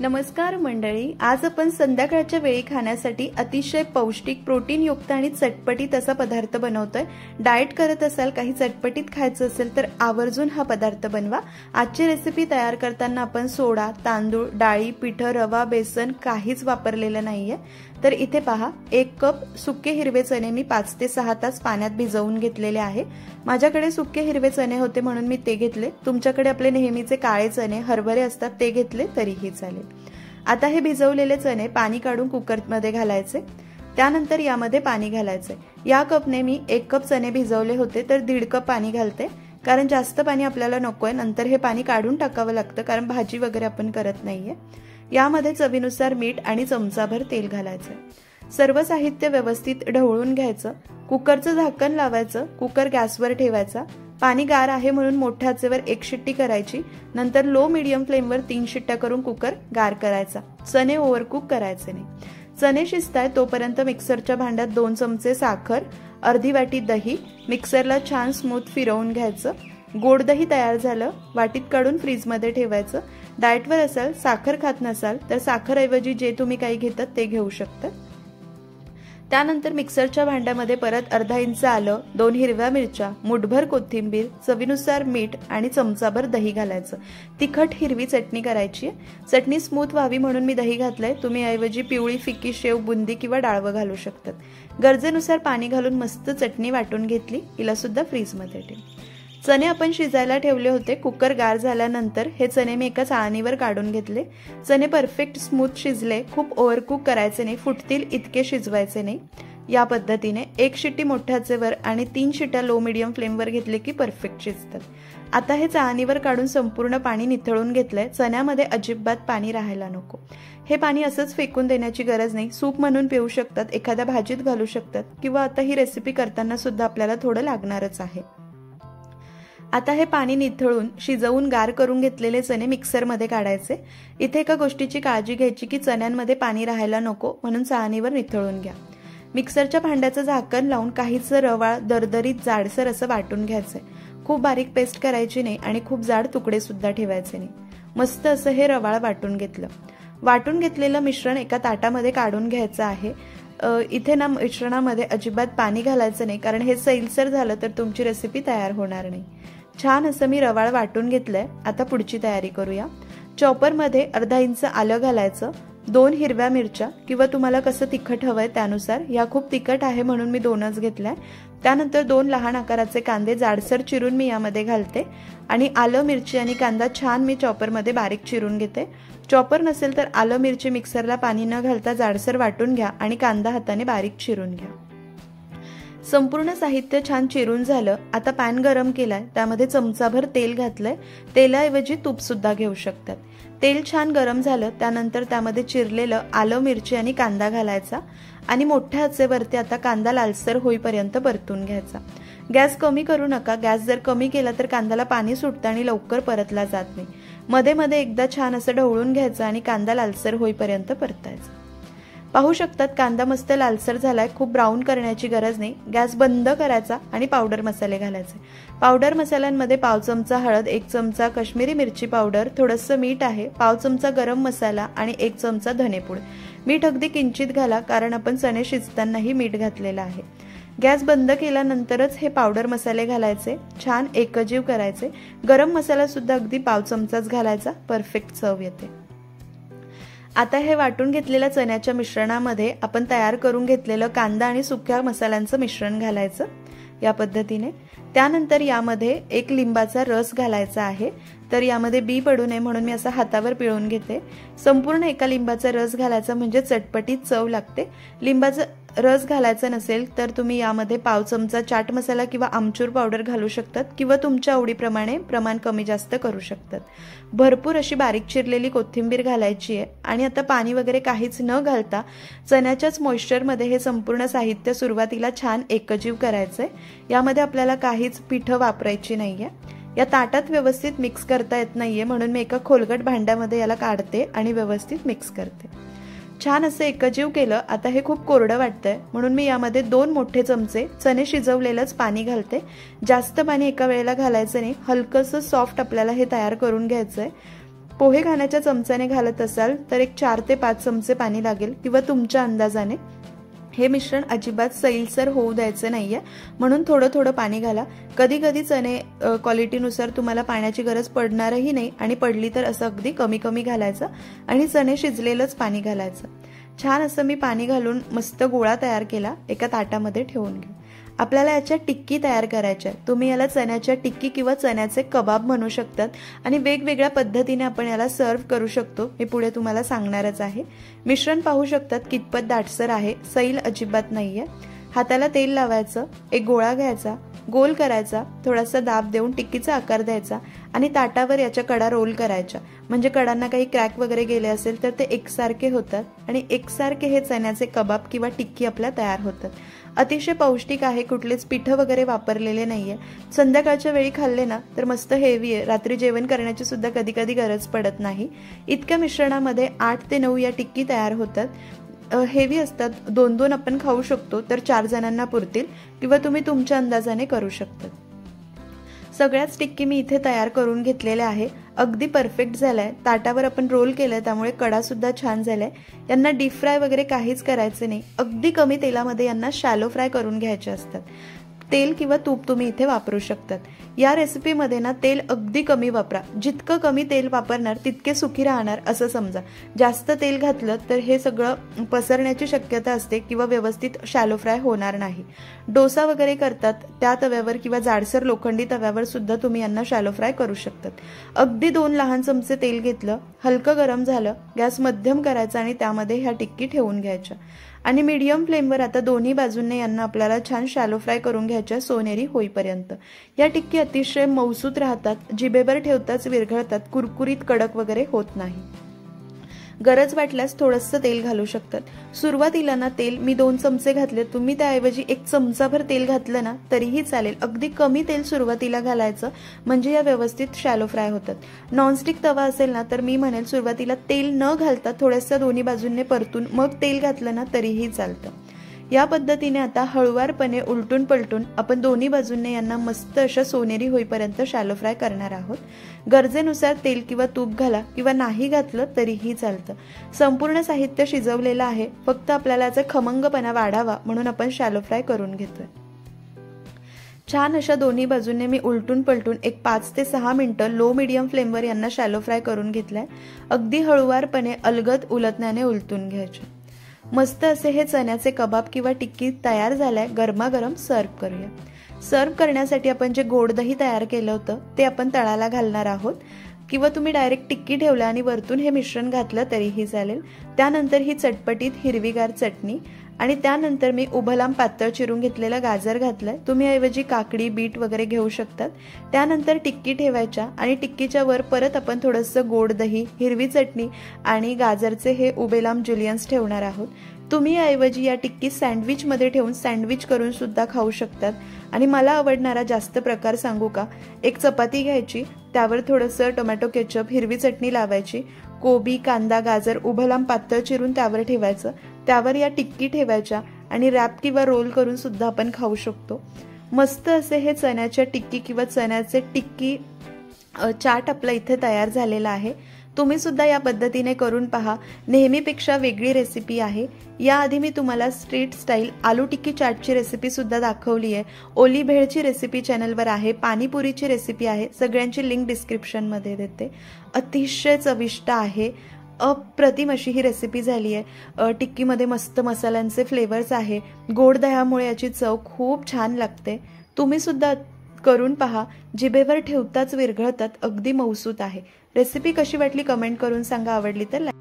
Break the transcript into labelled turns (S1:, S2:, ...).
S1: नमस्कार मंडळी, आज आपण संध्याकाळच्या वेळी खाण्यासाठी अतिशय पौष्टिक, प्रोटीनयुक्त आणि चटपटीत असा पदार्थ बनवतोय। डाएट करत असाल, काही चटपटीत खायचं असेल तर आवर्जून हा पदार्थ बनवा। आजची रेसिपी तयार करताना आपण सोडा, तांदूळ, डाळी, पीठ, रवा, बेसन काहीच वापरलेलं नाहीये। तर इथे पहा, 1 कप सुके हिरवे चणे मी 5 ते 6 तास पाण्यात भिजवून घेतलेले आहे। माझ्याकडे सुके हिरवे चणे होते म्हणून मी ते घेतले। तुमच्याकडे आपले नेहमीचे काळे चणे, हरभरे असतात ते घेतले तरीही चालेल। आता हे भिजवलेले चणे पाणी काढून कुकरमध्ये घालायचे। त्यानंतर यामध्ये पाणी घालायचे। या कपने मी 1 कप चणे भिजवले होते तर 1.5 कप पाणी घालते, कारण जास्त पाणी आपल्याला नकोय। नंतर हे पाणी काढून टाकावं लागतं, कारण भाजी वगैरे आपण करत नाहीये। यामध्ये चवीनुसार मीठ आणि चमचाभर तेल घालायचं। सर्व साहित्य व्यवस्थित ढवळून घ्यायचं। कुकरचं झाकण लावायचं, कुकर गॅसवर ठेवायचा। पाणी गार आहे म्हणून मोठ्या आचेवर 1 शिट्टी करायची, नंतर लो मीडियम फ्लेमवर 3 शिट्ट्या करून कुकर गार करायचा। चणे ओव्हरकुक करायचे नाही। चणे शिजताय तोपर्यंत मिक्सरच्या भांड्यात 2 चमचे साखर, अर्धी वाटी दही मिक्सरला छान स्मूथ फिरवून घ्यायचं। गोड दही तयार झालं, वाटीत काढून फ्रीजमध्ये ठेवायचं। डाएटवर असाल, साखर खात नसाल तर साखरऐवजी जे तुम्ही काही घेतात ते घेऊ शकता। त्यानंतर मिक्सरच्या भांड्यामध्ये परत अर्धा इंच आलं, 2 हिरव्या मिरच्या, मुठभर कोथिंबीर, चवीनुसार मीठ आणि चमचाभर दही घालायचं। तिखट हिरवी चटणी करायची आहे। चटणी स्मूथ व्हावी म्हणून मी दही घातलंय। तुम्ही ऐवजी पिवळी फिकी शेव, बुंदी किंवा डाळवं घालू शकतात। गरजेनुसार पाणी घालून मस्त चटणी वाटून घेतली। हिला सुद्धा फ्रीजमध्ये ठेव। चणे आपण शिजायला ठेवले होते। कुकर गार झाल्यानंतर हे चणे मी एका चाळणीवर काढून घेतले। चणे परफेक्ट स्मूथ शिजले, खूप ओव्हरकुक करायचे नाही, फुटतील इतके शिजवायचे नाही। या पद्धतीने 1 शिट्टी मोठ्या आचेवर आणि 3 शिट्ट्या लो मीडियम फ्लेमवर घेतले की परफेक्ट शिजतात। आता हे चाळणीवर काढून संपूर्ण पाणी निथळून घेतलंय। चण्यामध्ये अजिबात पाणी राहायला नको। हे पाणी असंच फेकून देण्याची गरज नाही, सूप म्हणून पिऊ शकतात, एखाद्या भाजीत घालू शकतात, किंवा आता ही रेसिपी करताना सुद्धा आपल्याला थोडं लागणारच आहे। आता हे पाणी निथळून शिजवून गार करून घेतलेले चणे मिक्सरमध्ये काढायचे। इथे एका गोष्टीची काळजी घ्यायची की चण्यांमध्ये पाणी राहायला नको, म्हणून चाळणीवर निथळून घ्या। मिक्सरच्या भांड्याचं झाकण लावून काहीच रवाळ दरदरीत जाडसर असं वाटून घ्यायचंय। खूप बारीक पेस्ट करायची नाही आणि खूप जाड तुकडे सुद्धा ठेवायचे नाही। मस्त असं हे रवाळ वाटून घेतलं। वाटून घेतलेलं मिश्रण एका ताटामध्ये काढून घ्यायचं आहे। इथे ना मिश्रणामध्ये अजिबात पाणी घालायचं नाही, कारण हे सैलसर झालं तर तुमची रेसिपी तयार होणार नाही। छान असं मी रवाळ वाटून घेतलंय। आता पुढची तयारी करूया। चॉपरमध्ये अर्धा इंच आलं घालायचं, 2 हिरव्या मिरच्या, किंवा तुम्हाला कसं तिखट हवंय त्यानुसार। या खूप तिखट आहे म्हणून मी 2च घेतलाय। त्यानंतर 2 लहान आकाराचे कांदे जाडसर चिरून मी यामध्ये घालते आणि आलं, मिरची आणि कांदा छान मी चॉपरमध्ये बारीक चिरून घेते। चॉपर नसेल तर आलं, मिरची मिक्सरला पाणी न घालता जाडसर वाटून घ्या आणि कांदा हाताने बारीक चिरून घ्या। संपूर्ण साहित्य छान चिरून झालं। आता पॅन गरम केलाय, त्यामध्ये चमचाभर तेल घातलंय। तेलाऐवजी तूप सुद्धा घेऊ शकतात। तेल छान गरम झालं, त्यानंतर त्यामध्ये चिरलेलं आलं, मिरची आणि कांदा घालायचा आणि मोठ्या आचेवरती आता कांदा लालसर होईपर्यंत परतून घ्यायचा। गॅस कमी करू नका। गॅस जर कमी केला तर कांद्याला पाणी सुटतं आणि लवकर परतला जात नाही। मध्ये मध्ये एकदा छान असं ढवळून घ्यायचं आणि कांदा लालसर होईपर्यंत परतायचा। पाहू शकतात कांदा मस्त लालसर झालाय, खूप ब्राऊन करण्याची गरज नाही। गॅस बंद करायचा आणि पावडर मसाले घालायचे। पावडर मसाल्यांमध्ये पाव चमचा हळद, 1 चमचा काश्मीरी मिरची पावडर, थोडंसं मीठ आहे, पाव चमचा गरम मसाला आणि 1 चमचा धनेपूड। मीठ अगदी किंचित घाला, कारण आपण चणे शिजतानाही मीठ घातलेलं आहे। गॅस बंद केल्यानंतरच हे पावडर मसाले घालायचे, छान एकजीव करायचे। गरम मसाला सुद्धा अगदी पाव चमचाच घालायचा, परफेक्ट चव येते। आता हे वाटून घेतलेल्या चण्याच्या मिश्रणामध्ये आपण तयार करून घेतलेलं कांदा आणि सुक्या मसाल्यांचं मिश्रण घालायचं या पद्धतीने। त्यानंतर यामध्ये 1 लिंबाचा रस घालायचा आहे। तर यामध्ये बी पडू नये म्हणून मी असं हातावर पिळून घेते। संपूर्ण एका लिंबाचा रस घालायचा, म्हणजे चटपटीत चव लागते। लिंबाचा रस घालायचा नसेल तर तुम्ही यामध्ये पाव चमचा चाट मसाला किंवा आमचूर पावडर घालू शकतात, किंवा तुमच्या आवडीप्रमाणे प्रमाण कमी जास्त करू शकतात। भरपूर अशी बारीक चिरलेली कोथिंबीर घालायची आहे आणि आता पाणी वगैरे काहीच न घालता चण्याच्याच मॉइश्चरमध्ये हे संपूर्ण साहित्य सुरुवातीला छान एकजीव करायचंय। यामध्ये आपल्याला काहीच पीठ वापरायची नाहीये। या ताटात व्यवस्थित मिक्स करता येत नाहीये, म्हणून मी एका खोलगट भांड्यामध्ये याला काढते आणि व्यवस्थित मिक्स करते। छान असं एकजीव केलं। आता हे खूप कोरडं वाटतंय, म्हणून मी यामध्ये 2 मोठे चमचे चणे शिजवलेलंच पाणी घालते। जास्त पाणी एका वेळेला घालायचं नाही, हलकंसं सॉफ्ट आपल्याला हे तयार करून घ्यायचंय। पोहे खाण्याच्या चमच्याने घालत असाल तर एक 4 ते 5 चमचे पाणी लागेल किंवा तुमच्या अंदाजाने। हे मिश्रण अजिबात सैलसर होऊ द्यायचं नाहीये, म्हणून थोडं थोडं पाणी घाला। कधी कधी चणे क्वालिटीनुसार तुम्हाला पाण्याची गरज पडणारही नाही आणि पडली तर असं अगदी कमी कमी घालायचं आणि चणे शिजलेलंच पाणी घालायचं। छान असं मी पाणी घालून मस्त गोळा तयार केला, एका ताटामध्ये ठेवून घेऊ। आपल्याला याच्या टिक्की तयार करायच्या। तुम्ही याला चण्याच्या टिक्की किंवा चण्याचे कबाब म्हणू शकतात आणि वेगवेगळ्या पद्धतीने आपण याला सर्व करू शकतो, मी पुढे तुम्हाला सांगणारच आहे। मिश्रण पाहू शकतात कितपत दाटसर आहे, सैल अजिबात नाहीये। हाताला तेल लावायचं, एक गोळा घ्यायचा, गोल करायचा, थोडासा दाब देऊन टिक्कीचा आकार द्यायचा आणि ताटावर याच्या कडा रोल करायच्या, म्हणजे कडांना काही क्रॅक वगैरे गेले असेल तर ते एकसारखे होतात आणि एकसारखे हे चण्याचे कबाब किंवा टिक्की आपल्या तयार होतात। अतिशय पौष्टिक आहे, कुठलेच पीठ वगैरे वापरलेले नाहीये। संध्याकाळच्या वेळी खाल्ले ना तर मस्त हेवी आहे, रात्री जेवण करण्याची सुद्धा कधी कधी गरज पडत नाही। इतक्या मिश्रणामध्ये 8 ते 9 या टिक्की तयार होतात। हेवी असतात, 2-2 आपण खाऊ शकतो, तर 4 जणांना पुरतील किंवा तुम्ही तुमच्या अंदाजाने करू शकता। सगळ्याच टिक्की मी इथे तयार करून घेतलेल्या आहे, अगदी परफेक्ट झालाय। ताटावर आपण रोल केलंय त्यामुळे कडा सुद्धा छान झालाय। यांना डीप फ्राय वगैरे काहीच करायचे नाही, अगदी कमी तेलामध्ये यांना शॅलो फ्राय करून घ्यायचे असतात। तेल किंवा तूप तुम्ही इथे वापरू शकतात। या रेसिपीमध्ये ना तेल अगदी कमी वापरा, जितकं कमी तेल वापरणार तितके सुखी राहणार असं समजा। जास्त तेल घातलं तर हे सगळं पसरण्याची शक्यता असते किंवा व्यवस्थित शॅलो फ्राय होणार नाही। डोसा वगैरे करतात त्या तव्यावर किंवा जाडसर लोखंडी तव्यावर सुद्धा तुम्ही यांना शॅलो फ्राय करू शकतात। अगदी 2 लहान चमचे तेल घेतलं, हलकं गरम झालं, गॅस मध्यम करायचा आणि त्यामध्ये ह्या टिक्की ठेवून घ्यायच्या आणि मीडियम फ्लेमवर आता दोन्ही बाजूंनी यांना आपल्याला छान शॅलो फ्राय करून घ्यायच्या सोनेरी होईपर्यंत। या टिक्की अतिशय मऊसूत राहतात, जिभेवर ठेवताच विरघळतात, कुरकुरीत कडक वगैरे होत नाही। गरज वाटल्यास थोडंसं तेल घालू शकतात। सुरुवातीला ना तेल मी 2 चमचे घातले, तुम्ही त्याऐवजी 1 चमचाभर तेल घातलं ना तरीही चालेल। अगदी कमी तेल सुरुवातीला घालायचं, म्हणजे या व्यवस्थित शॅलो फ्राय होतात। नॉनस्टिक तवा असेल ना तर मी म्हणेल सुरुवातीला तेल न घालता थोडंसं दोन्ही बाजूंनी परतून मग तेल घातलं ना तरीही चालतं। या पद्धतीने आता हळुवारपणे उलटून पलटून आपण दोन्ही बाजूंनी यांना मस्त अशा सोनेरी होईपर्यंत शॅलो फ्राय करणार आहोत। गरजेनुसार तेल किंवा तूप घाला किंवा नाही घातलं तरीही चालतं। संपूर्ण साहित्य शिजवलेलं आहे, फक्त आपल्याला याचा खमंगपणा वाढावा म्हणून आपण शॅलो फ्राय करून घेतोय। छान अशा दोन्ही बाजूंनी मी उलटून पलटून एक 5 ते 6 मिनिटं लो मीडियम फ्लेमवर यांना शॅलो फ्राय करून घेतलाय। अगदी हळुवारपणे अलगद उलटण्याने उलटून घ्यायचे। मस्त असे हे चण्याचे कबाब किंवा टिक्की तयार झालाय, गरमागरम सर्व करूया। सर्व करण्यासाठी आपण जे गोड दही तयार केलं होतं ते आपण तळाला घालणार आहोत किंवा तुम्ही डायरेक्ट टिक्की ठेवला आणि वरतून हे मिश्रण घातलं तरीही चालेल। त्यानंतर ही चटपटीत हिरवीगार चटणी आणि त्यानंतर मी उभं लांब पातळ चिरून घेतलेलं गाजर घातलंय, तुम्ही ऐवजी काकडी बीट वगैरे घेऊ शकतात। त्यानंतर टिक्की ठेवायच्या आणि टिक्कीच्या वर परत आपण थोडंसं गोड दही, हिरवी चटणी आणि गाजरचे हे उभे लांब जुलियन्स ठेवणार आहोत। तुम्ही ऐवजी या टिक्की सँडविच मध्ये ठेवून सँडविच करून सुद्धा खाऊ शकतात। आणि मला आवडणारा जास्त प्रकार सांगू का, एक चपाती घ्यायची, त्यावर थोडंसं टोमॅटो केचप, हिरवी चटणी लावायची, कोबी, कांदा, गाजर उभं लांब पातळ चिरून त्यावर ठेवायचं, त्यावर या टिक्की ठेवायच्या आणि रॅप किंवा रोल करून सुद्धा आपण खाऊ शकतो। मस्त असे हे चण्याच्या टिक्की किंवा चण्याचे टिक्की चाट आपला इथे तयार झालेला आहे। तुम्ही सुद्धा या पद्धतीने करून पहा, नेहमीपेक्षा वेगळी रेसिपी आहे। याआधी मी तुम्हाला स्ट्रीट स्टाईल आलू टिक्की चाटची रेसिपी सुद्धा दाखवली आहे। ओली भेळची रेसिपी चॅनलवर आहे, पाणीपुरीची रेसिपी आहे, सगळ्यांची लिंक डिस्क्रिप्शन मध्ये देते। अतिशय चविष्ट आहे, अप्रतिम अशी ही रेसिपी झाली आहे। टिक्कीमध्ये मस्त मसाल्यांचे फ्लेवर्स आहे, गोड दह्यामुळे याची चव खूप छान लागते। तुम्ही सुद्धा करून पहा, जिभेवर ठेवताच विरघळतात, अगदी मौसूत आहे। रेसिपी कशी वाटली कमेंट करून सांगा, आवडली तर